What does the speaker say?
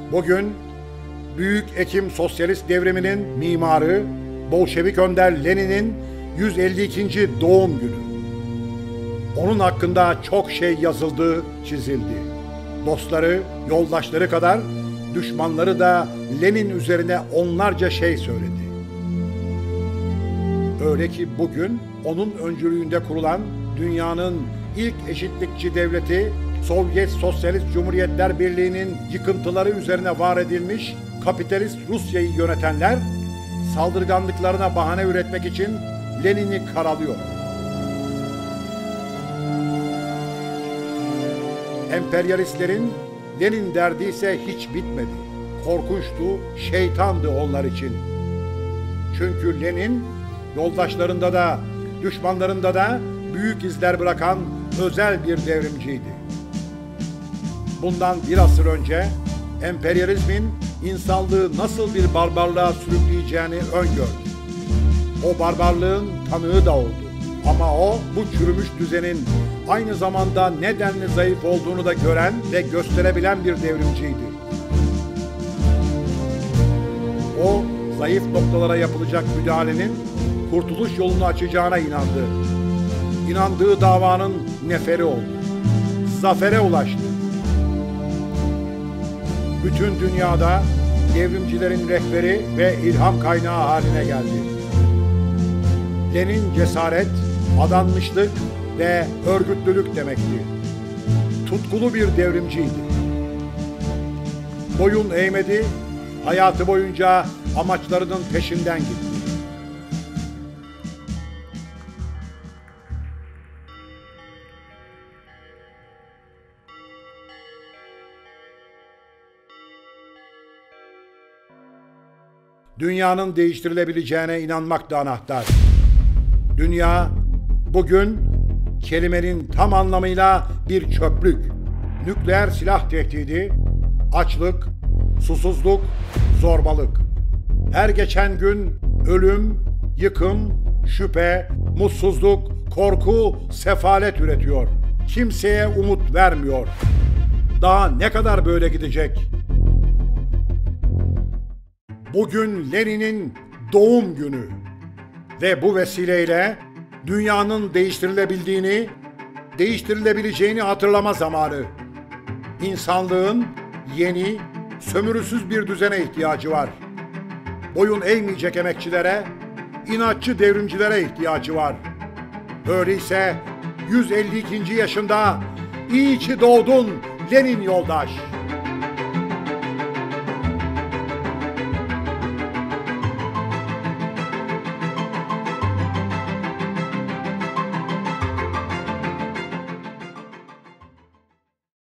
Bugün Büyük Ekim Sosyalist Devriminin mimarı Bolşevik önder Lenin'in 152. doğum günü. Onun hakkında çok şey yazıldı, çizildi. Dostları, yoldaşları kadar düşmanları da Lenin üzerine onlarca şey söyledi. Öyle ki bugün onun öncülüğünde kurulan dünyanın ilk eşitlikçi devleti Sovyet Sosyalist Cumhuriyetler Birliği'nin yıkıntıları üzerine var edilmiş kapitalist Rusya'yı yönetenler saldırganlıklarına bahane üretmek için Lenin'i karalıyor. Emperyalistlerin Lenin derdi ise hiç bitmedi. Korkunçtu, şeytandı onlar için. Çünkü Lenin yoldaşlarında da, düşmanlarında da büyük izler bırakan özel bir devrimciydi. Bundan bir asır önce emperyalizmin insanlığı nasıl bir barbarlığa sürükleyeceğini öngördü. O barbarlığın tanığı da oldu. Ama o bu çürümüş düzenin aynı zamanda nedenli zayıf olduğunu da gören ve gösterebilen bir devrimciydi. O zayıf noktalara yapılacak müdahalenin kurtuluş yolunu açacağına inandı. İnandığı davanın neferi oldu. Zafere ulaştı. Bütün dünyada devrimcilerin rehberi ve ilham kaynağı haline geldi. Lenin cesaret, adanmışlık ve örgütlülük demekti. Tutkulu bir devrimciydi. Boyun eğmedi, hayatı boyunca amaçlarının peşinden gitti. Dünyanın değiştirilebileceğine inanmak da anahtar. Dünya bugün kelimenin tam anlamıyla bir çöplük. Nükleer silah tehdidi, açlık, susuzluk, zorbalık. Her geçen gün ölüm, yıkım, şüphe, mutsuzluk, korku, sefalet üretiyor. Kimseye umut vermiyor. Daha ne kadar böyle gidecek? Bugün Lenin'in doğum günü ve bu vesileyle dünyanın değiştirilebildiğini, değiştirilebileceğini hatırlama zamanı. İnsanlığın yeni, sömürüsüz bir düzene ihtiyacı var. Boyun eğmeyecek emekçilere, inatçı devrimcilere ihtiyacı var. Öyleyse 152. yaşında iyi ki doğdun Lenin yoldaş.